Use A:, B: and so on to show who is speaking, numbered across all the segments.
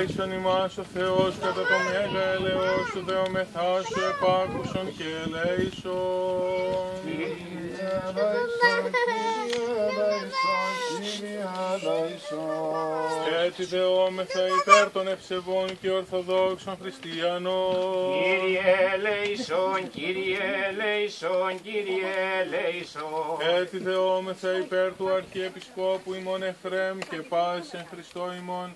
A: ελέησον ημάς ο Θεός κατά το μέγα ελεός σου, δεομεθά σου επάκουσον και ελέησον.
B: Κύριε ελέησον, Κύριε ελέησον, Κύριε ελέησον.
A: Έτσι δεόμεθα υπέρ των ευσεβών και ορθοδόξων χριστιανών.
C: Κύριε ελέησον, Κύριε ελέησον, Κύριε ελέησον.
A: Έτσι δεόμεθα υπέρ του Αρχιεπισκόπου ημών Εφραίμ και πάση εν Χριστώ ημών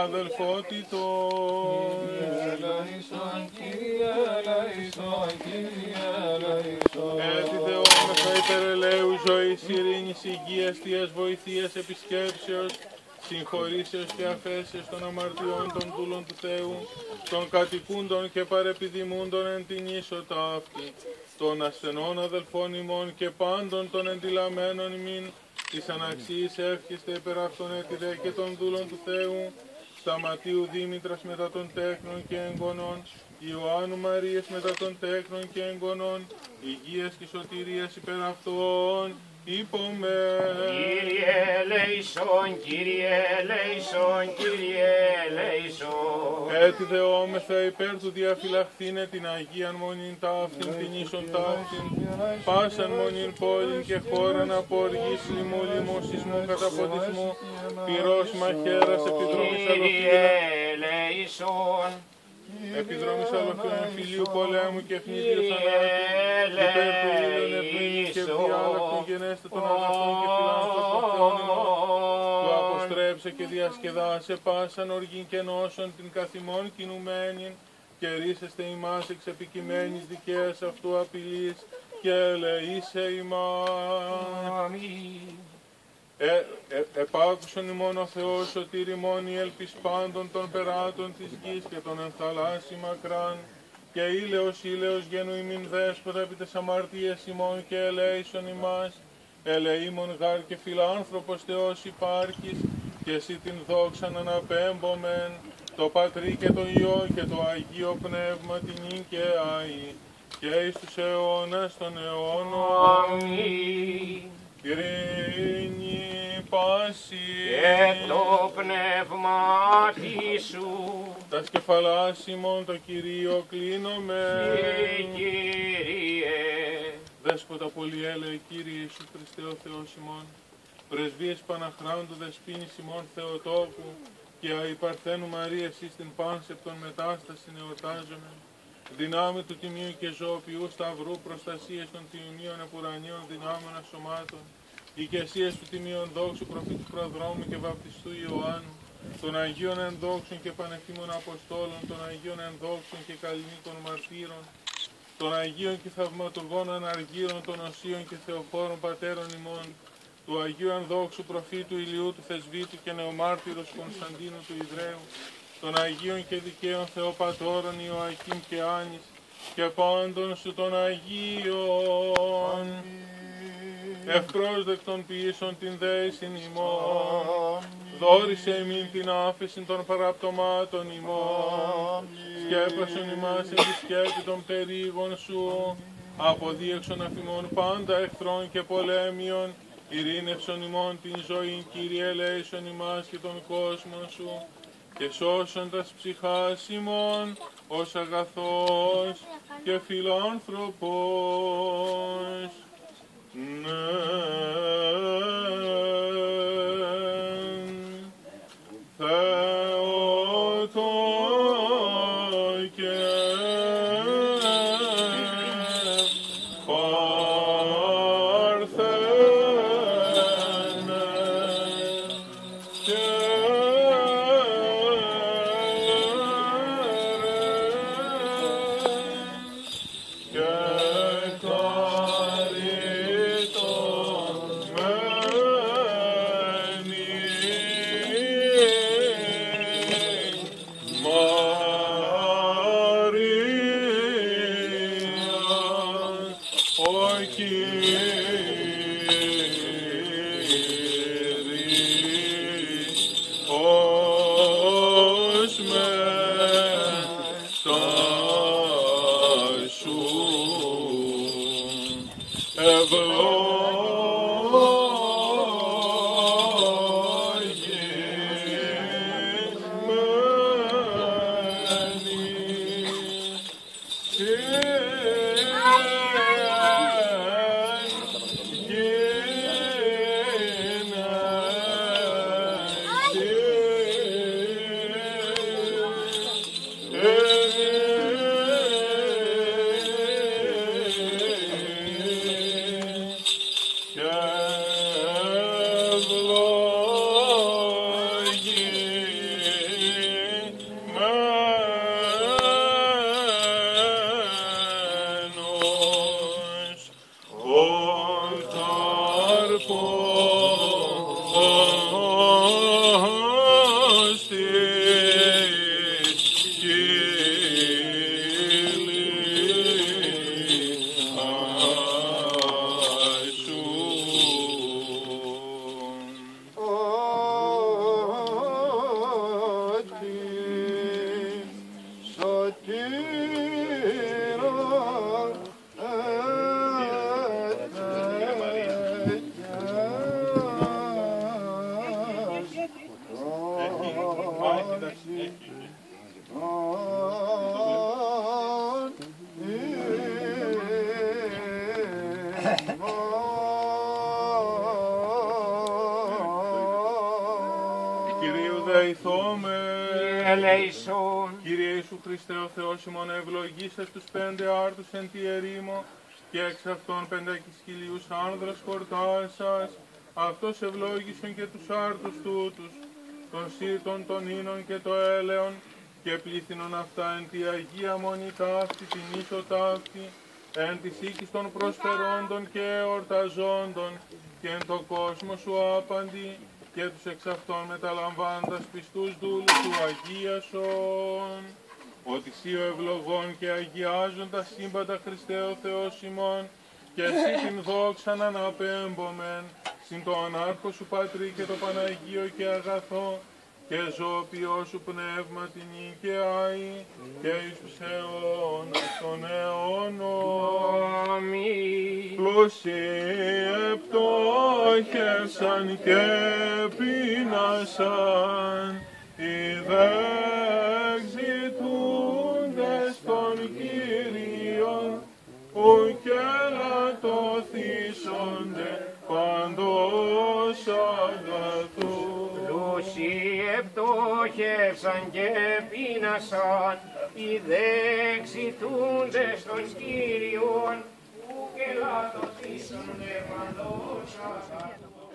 A: αδελφότητος.
B: Κύριε ελέησον, Κύριε ελέησον, Κύριε ελέησον.
A: Έτσι δεόμεθα υπέρ ελέου ζωής, ειρήνης, υγείας, θείας βοηθείας, επισκέψεως, συγχωρήσεως και αφέσεως των αμαρτιών των δούλων του Θεού, των κατοικούντων και παρεπιδημούντων εν την ίσο ταύτη, των ασθενών αδελφών ημών και πάντων των εντυλαμένων ημίν, της αναξίης εύχεστε υπέρ αυτών ετιδέ και των δούλων του Θεού, Σταματίου Δήμητρας μετά των τέκνων και εγγονών, Ιωάννου Μαρίας μετά των τέκνων και εγγονών, υγείας και σωτηρίας υπέρ αυτών, είπαμε.
C: Κύριε ελέησον, Κύριε ελέησον, Κύριε ελέησον.
A: Έτσι δεόμεθα υπέρ του διαφυλαχθήνε την Αγίαν Μονήν ταύτην, την ίσον ταύτην, πάσαν μονήν πόλην και χώραν από οργής, λοιμού, λοιμού, σεισμού, καταποντισμού, πυρός, μαχαίρας, επιδρόμης
C: Κύριε
A: αλοφύλων,
C: ελέησον.
A: επιδρόμης αλοφύλων, φιλίου πολέμου και ευνίδιος θανάτου, υπέρ του ήλιον ευμήνης και ευδιάλακτον γενέστε των αγαθών και φιλάνθρωπων Θεών ημών, του αποστρέψε και διασκεδάσε πάσαν οργήν και νόσον την καθημών κινουμένην, και ρίσεστε ημάς εξ επικειμένης δικαίας αυτού απειλής, και ελεήσε ημάς.
C: Αμήν.
A: Επάκουσον ημών ο Θεός σωτήρ ημών η έλπις πάντων των περάτων της γης και των εν θαλάσσι μακράν, και ήλαιος γένου ημίν δέσποτα επί τες αμαρτίες ημών και ελέησον ημάς, ελεήμων γάρ και φιλάνθρωπος Θεός υπάρχεις, και εσύ την δόξαν αναπέμπομεν, το Πατρί και το Υιό και το Αγίο Πνεύμα την νυν και αη, και εις τους αιώνας των αιώνων.
C: Αμήν.
A: Ειρήνη πάση
C: Και το πνεύμα σου.
A: τα σκεφαλάς ημών το Κυρίο κλείνομαι.
C: Κύριε.
A: Δέσποτα πολυέλεε Κύριε Ιησού Χριστέ ο Θεός ημών, πρεσβείες Παναχράντου δεσποίνης ημών Θεοτόκου και αϊπαρθένου Μαρίας εις την πάνσεπτον μετάσταση εορτάζομαι, δυνάμει του τιμίου και ζωοποιού σταυρού προστασίες των τιμίων επουρανίων δυνάμεων ασωμάτων, οικεσίες του τιμίων δόξου προφήτου προδρόμου και βαπτιστού Ιωάννου, των Αγίων ενδόξων και πανεφήμων Αποστόλων, των Αγίων ενδόξων και καλλινίκων μαρτύρων, των Αγίων και θαυματουργών αναργύρων, των Οσίων και Θεοφόρων πατέρων ημών, του Αγίου ενδόξου προφήτου Ηλιού του Θεσβήτου και νεομάρτυρος Κωνσταντίνου του Ιδραίου, των Αγίων και δικαίων Θεοπατώρων Ιωακήμ και Άνης, και πάντων σου των Αγίων, ευπρόσδεκτον ποιήσων την δέησιν ημών, δόρισε ημίν την άφεση των παραπτωμάτων ημών, σκέπασον ημάς εν τη σκέπη των περίγων σου, αποδίεξον αφημών πάντα εχθρών και πολέμιων, ειρήνευσον ημών την ζωή, Κύριε ελέησον ημάς και τον κόσμο σου, και σώσον τας ψυχάς ημών, ως αγαθός και φιλάνθρωπος. Κύριε Ιησού Χριστέ ο Θεός ημών, ευλογήσας τους 5 άρτους εν τη ερήμο και εξ αυτών 5.000 άνδρας χορτάσας. Αυτός ευλόγησον και τους άρτους τούτους, των σύτων, των ίνων και το έλεον, και πλήθυνον αυτά εν τη Αγία Μονή ταύτη, την ίσο ταύτη, εν της οίκης των προσφερόντων και εορταζόντων, και εν το κόσμο σου άπαντη, και τους εξ αυτών μεταλαμβάνοντας πιστούς δούλους του αγίασον, ότι σύ ο ευλογών και αγιάζον τα σύμπαντα Χριστέ ο Θεός ημών, και εσύ την δόξαν αναπέμπομεν, συν το ανάρχο σου Πατρί και το Παναγίο και αγαθό, και ζωοποιό σου πνεύμα την οικαιάη, και εις τους αιώνας των αιώνων.
C: Αμήν.
A: Πλούσιοι επτόχευσαν και πείνασαν, οι δε ζητούντες των Κύριων, ου και λατωθήσονται παντός αγαθούς.
C: Πλούσιοι επτόχευσαν και πείνασαν, οι δε εξητούντες των Κύριων, ου και λατωθήσονται παντός αγαθούς.